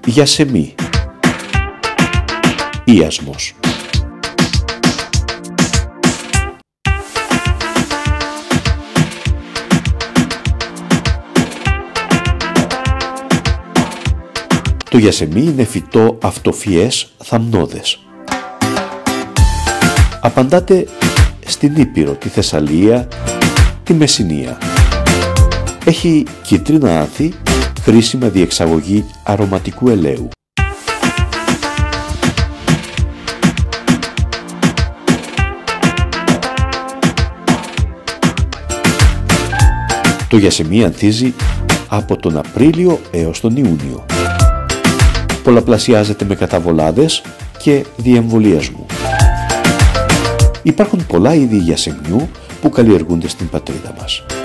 Γιασεμί. Ιασμός. Το γιασεμί είναι φυτό αυτοφυές θαμνώδες. Απαντάται στην Ήπειρο, τη Θεσσαλία, τη Μεσσηνία. Έχει κίτρινα άνθη, χρήσιμα διεξαγωγή αρωματικού ελαίου. Το γιασεμί ανθίζει από τον Απρίλιο έως τον Ιούνιο. Πολλαπλασιάζεται με καταβολάδες και διεμβολιασμού. Υπάρχουν πολλά είδη γιασεμιού που καλλιεργούνται στην πατρίδα μας.